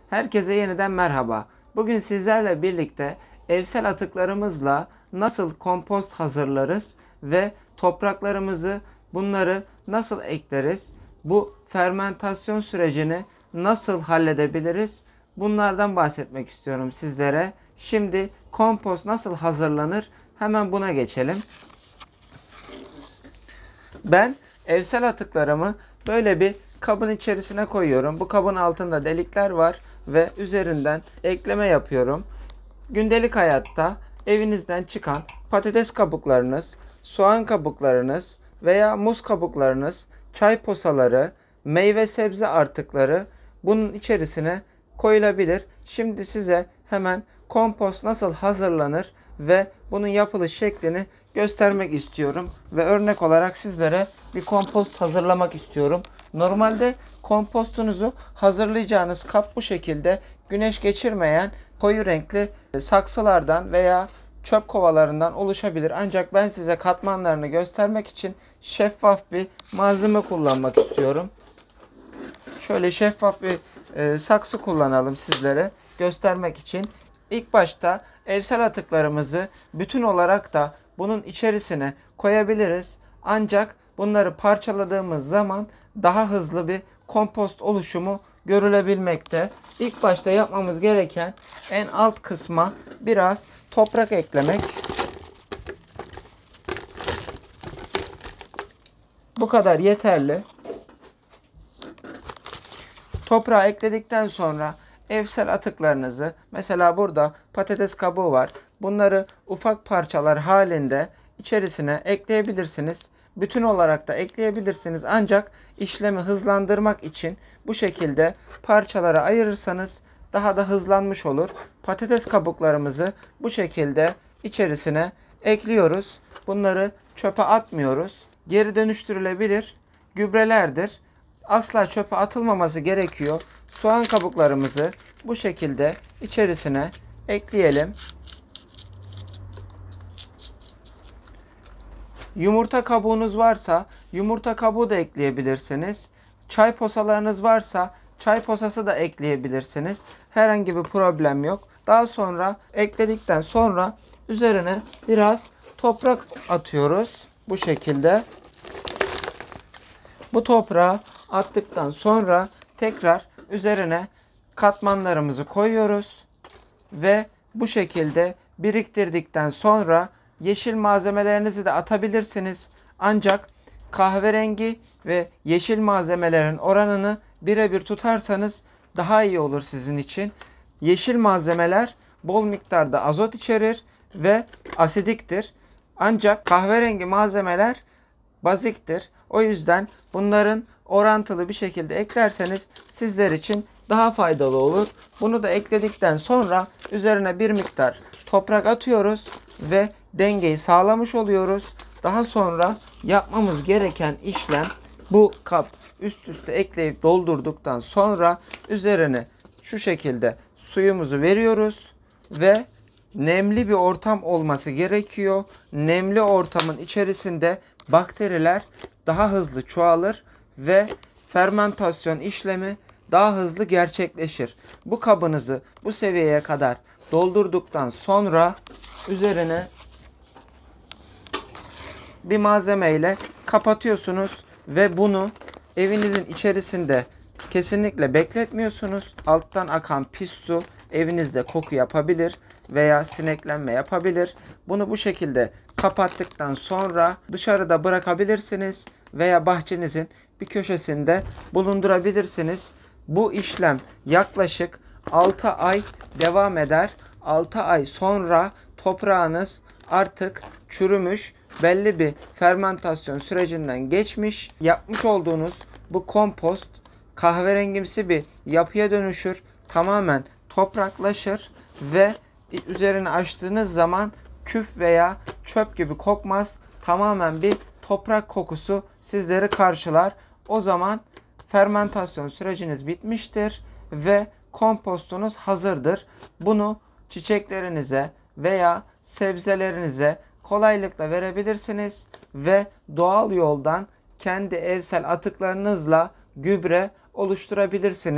Herkese yeniden merhaba. Bugün sizlerle birlikte evsel atıklarımızla nasıl kompost hazırlarız ve topraklarımızı bunları nasıl ekleriz? Bu fermentasyon sürecini nasıl halledebiliriz? Bunlardan bahsetmek istiyorum sizlere. Şimdi kompost nasıl hazırlanır? Hemen buna geçelim. Ben evsel atıklarımı böyle bir kabın içerisine koyuyorum. Bu kabın altında delikler var ve üzerinden ekleme yapıyorum. Gündelik hayatta evinizden çıkan patates kabuklarınız, soğan kabuklarınız veya muz kabuklarınız, çay posaları, meyve sebze artıkları bunun içerisine koyulabilir. Şimdi size hemen kompost nasıl hazırlanır ve bunun yapılış şeklini göstermek istiyorum ve örnek olarak sizlere bir kompost hazırlamak istiyorum. Normalde kompostunuzu hazırlayacağınız kap bu şekilde güneş geçirmeyen koyu renkli saksılardan veya çöp kovalarından oluşabilir. Ancak ben size katmanlarını göstermek için şeffaf bir malzeme kullanmak istiyorum. Şöyle şeffaf bir saksı kullanalım sizlere göstermek için. İlk başta evsel atıklarımızı bütün olarak da bunun içerisine koyabiliriz. Ancak bunları parçaladığımız zaman daha hızlı bir kompost oluşumu görülebilmekte. İlk başta yapmamız gereken en alt kısma biraz toprak eklemek. Bu kadar yeterli. Toprağı ekledikten sonra evsel atıklarınızı, mesela burada patates kabuğu var. Bunları ufak parçalar halinde içerisine ekleyebilirsiniz. Bütün olarak da ekleyebilirsiniz. Ancak işlemi hızlandırmak için bu şekilde parçalara ayırırsanız daha da hızlanmış olur. Patates kabuklarımızı bu şekilde içerisine ekliyoruz. Bunları çöpe atmıyoruz. Geri dönüştürülebilir gübrelerdir. Asla çöpe atılmaması gerekiyor. Soğan kabuklarımızı bu şekilde içerisine ekleyelim. Yumurta kabuğunuz varsa yumurta kabuğu da ekleyebilirsiniz. Çay posalarınız varsa çay posası da ekleyebilirsiniz. Herhangi bir problem yok. Daha sonra ekledikten sonra üzerine biraz toprak atıyoruz. Bu şekilde. Bu toprağı attıktan sonra tekrar üzerine katmanlarımızı koyuyoruz ve bu şekilde biriktirdikten sonra yeşil malzemelerinizi de atabilirsiniz. Ancak kahverengi ve yeşil malzemelerin oranını birebir tutarsanız daha iyi olur sizin için. Yeşil malzemeler bol miktarda azot içerir ve asidiktir. Ancak kahverengi malzemeler baziktir. O yüzden bunların orantılı bir şekilde eklerseniz sizler için daha faydalı olur. Bunu da ekledikten sonra üzerine bir miktar toprak atıyoruz ve dengeyi sağlamış oluyoruz. Daha sonra yapmamız gereken işlem bu kap üst üste ekleyip doldurduktan sonra üzerine şu şekilde suyumuzu veriyoruz ve nemli bir ortam olması gerekiyor. Nemli ortamın içerisinde bakteriler daha hızlı çoğalır ve fermentasyon işlemi daha hızlı gerçekleşir. Bu kabınızı bu seviyeye kadar doldurduktan sonra üzerine bir malzeme ile kapatıyorsunuz ve bunu evinizin içerisinde kesinlikle bekletmiyorsunuz. Alttan akan pis su evinizde koku yapabilir veya sineklenme yapabilir. Bunu bu şekilde kapattıktan sonra dışarıda bırakabilirsiniz veya bahçenizin bir köşesinde bulundurabilirsiniz. Bu işlem yaklaşık 6 ay devam eder. 6 ay sonra toprağınız artık çürümüş, belli bir fermentasyon sürecinden geçmiş. Yapmış olduğunuz bu kompost kahverengimsi bir yapıya dönüşür. Tamamen topraklaşır ve üzerine açtığınız zaman küf veya çöp gibi kokmaz. Tamamen bir toprak kokusu sizleri karşılar. O zaman fermentasyon süreciniz bitmiştir ve kompostunuz hazırdır. Bunu çiçeklerinize veya sebzelerinize kolaylıkla verebilirsiniz ve doğal yoldan kendi evsel atıklarınızla gübre oluşturabilirsiniz.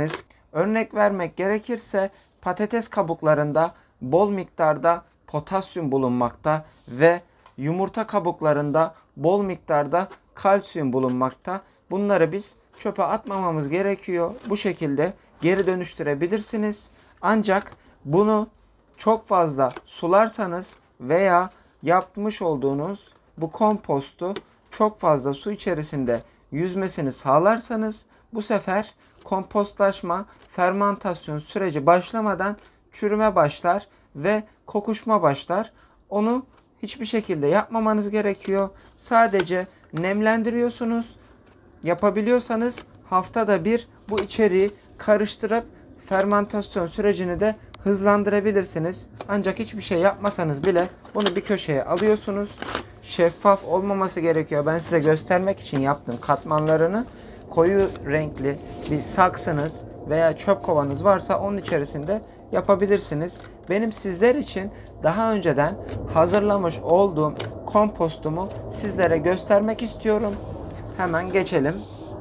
Örnek vermek gerekirse patates kabuklarında bol miktarda potasyum bulunmakta ve yumurta kabuklarında bol miktarda kalsiyum bulunmakta. Bunları biz çöpe atmamamız gerekiyor. Bu şekilde geri dönüştürebilirsiniz. Ancak bunu çok fazla sularsanız veya yapmış olduğunuz bu kompostu çok fazla su içerisinde yüzmesini sağlarsanız bu sefer kompostlaşma, fermantasyon süreci başlamadan çürüme başlar ve kokuşma başlar. Onu hiçbir şekilde yapmamanız gerekiyor. Sadece nemlendiriyorsunuz. Yapabiliyorsanız haftada bir bu içeriği karıştırıp fermantasyon sürecini de hızlandırabilirsiniz. Ancak hiçbir şey yapmasanız bile bunu bir köşeye alıyorsunuz. Şeffaf olmaması gerekiyor. Ben size göstermek için yaptım katmanlarını. Koyu renkli bir saksınız veya çöp kovanız varsa onun içerisinde yapabilirsiniz. Benim sizler için daha önceden hazırlamış olduğum kompostumu sizlere göstermek istiyorum. Hemen geçelim.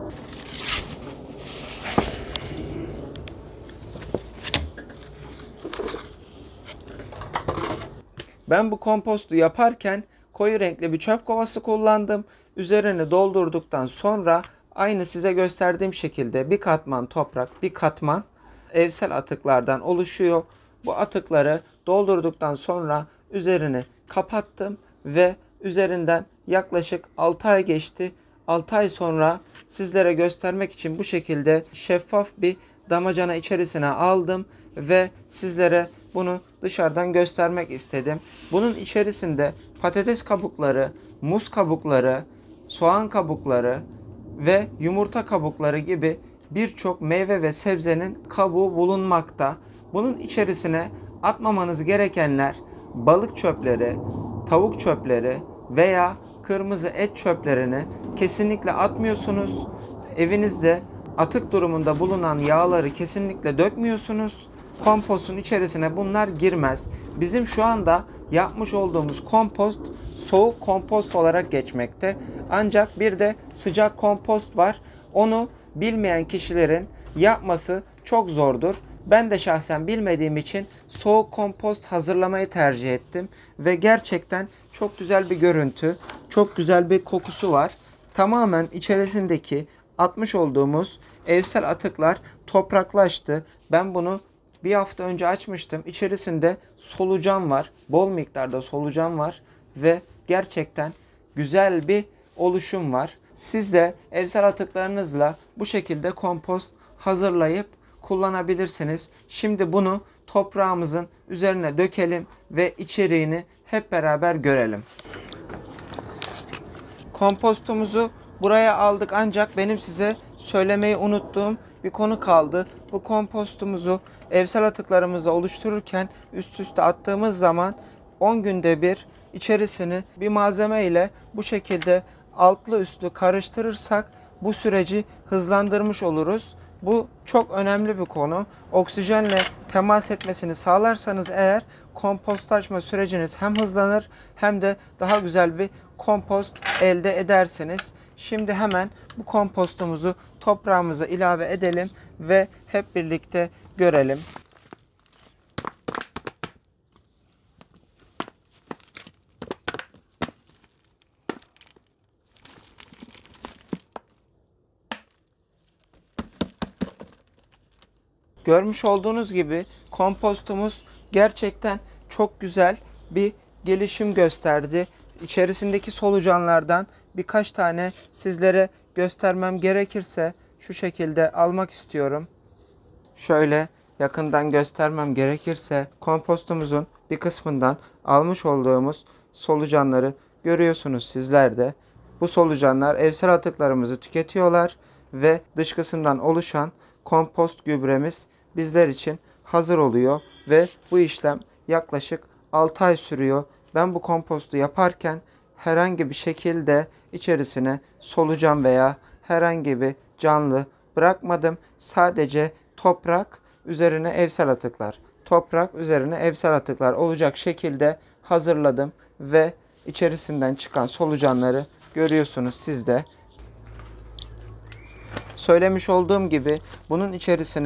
Ben bu kompostu yaparken koyu renkli bir çöp kovası kullandım. Üzerini doldurduktan sonra aynı size gösterdiğim şekilde bir katman toprak, bir katman evsel atıklardan oluşuyor. Bu atıkları doldurduktan sonra üzerini kapattım ve üzerinden yaklaşık 6 ay geçti. 6 ay sonra sizlere göstermek için bu şekilde şeffaf bir damacana içerisine aldım ve sizlere bunu dışarıdan göstermek istedim. Bunun içerisinde patates kabukları, muz kabukları, soğan kabukları ve yumurta kabukları gibi birçok meyve ve sebzenin kabuğu bulunmakta. Bunun içerisine atmamanız gerekenler balık çöpleri, tavuk çöpleri veya kırmızı et çöplerini kesinlikle atmıyorsunuz. Evinizde atık durumunda bulunan yağları kesinlikle dökmüyorsunuz. Kompostun içerisine bunlar girmez. Bizim şu anda yapmış olduğumuz kompost soğuk kompost olarak geçmekte. Ancak bir de sıcak kompost var. Onu bilmeyen kişilerin yapması çok zordur. Ben de şahsen bilmediğim için soğuk kompost hazırlamayı tercih ettim. Ve gerçekten çok güzel bir görüntü, çok güzel bir kokusu var. Tamamen içerisindeki atmış olduğumuz evsel atıklar topraklaştı. Ben bunu bir hafta önce açmıştım. İçerisinde solucan var. Bol miktarda solucan var. Ve gerçekten güzel bir oluşum var. Siz de evsel atıklarınızla bu şekilde kompost hazırlayıp kullanabilirsiniz. Şimdi bunu toprağımızın üzerine dökelim ve içeriğini hep beraber görelim. Kompostumuzu buraya aldık ancak benim size söylemeyi unuttuğum bir konu kaldı. Bu kompostumuzu evsel atıklarımızla oluştururken üst üste attığımız zaman 10 günde bir içerisini bir malzeme ile bu şekilde altlı üstlü karıştırırsak bu süreci hızlandırmış oluruz. Bu çok önemli bir konu. Oksijenle temas etmesini sağlarsanız eğer kompostlaşma süreciniz hem hızlanır hem de daha güzel bir kompost elde edersiniz. Şimdi hemen bu kompostumuzu toprağımıza ilave edelim ve hep birlikte görelim. Görmüş olduğunuz gibi kompostumuz gerçekten çok güzel bir gelişim gösterdi. İçerisindeki solucanlardan birkaç tane sizlere göstermem gerekirse şu şekilde almak istiyorum. Şöyle yakından göstermem gerekirse kompostumuzun bir kısmından almış olduğumuz solucanları görüyorsunuz sizler de. Bu solucanlar evsel atıklarımızı tüketiyorlar ve dışkısından oluşan kompost gübremiz bizler için hazır oluyor ve bu işlem yaklaşık 6 ay sürüyor. Ben bu kompostu yaparken herhangi bir şekilde içerisine solucan veya herhangi bir canlı bırakmadım. Sadece toprak üzerine evsel atıklar, toprak üzerine evsel atıklar olacak şekilde hazırladım ve içerisinden çıkan solucanları görüyorsunuz siz de. Söylemiş olduğum gibi bunun içerisine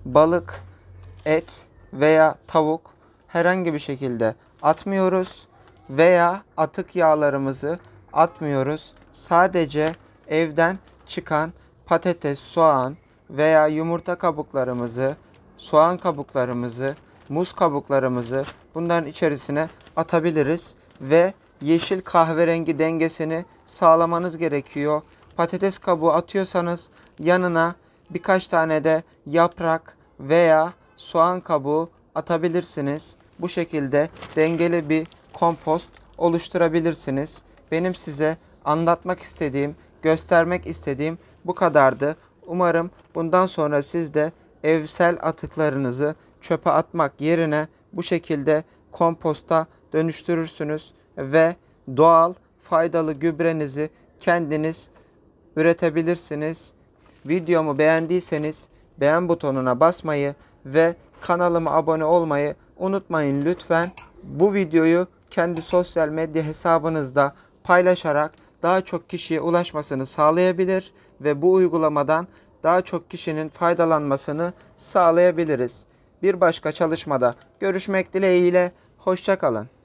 balık, et veya tavuk herhangi bir şekilde atmıyoruz veya atık yağlarımızı atmıyoruz. Sadece evden çıkan patates, soğan veya yumurta kabuklarımızı, soğan kabuklarımızı, muz kabuklarımızı bunların içerisine atabiliriz ve yeşil kahverengi dengesini sağlamanız gerekiyor. Patates kabuğu atıyorsanız yanına birkaç tane de yaprak veya soğan kabuğu atabilirsiniz. Bu şekilde dengeli bir kompost oluşturabilirsiniz. Benim size anlatmak istediğim, göstermek istediğim bu kadardı. Umarım bundan sonra siz de evsel atıklarınızı çöpe atmak yerine bu şekilde komposta dönüştürürsünüz ve doğal faydalı gübrenizi kendiniz üretebilirsiniz. Videomu beğendiyseniz beğen butonuna basmayı ve kanalıma abone olmayı unutmayın lütfen. Bu videoyu kendi sosyal medya hesabınızda paylaşarak daha çok kişiye ulaşmasını sağlayabilir ve bu uygulamadan daha çok kişinin faydalanmasını sağlayabiliriz. Bir başka çalışmada görüşmek dileğiyle, hoşça kalın.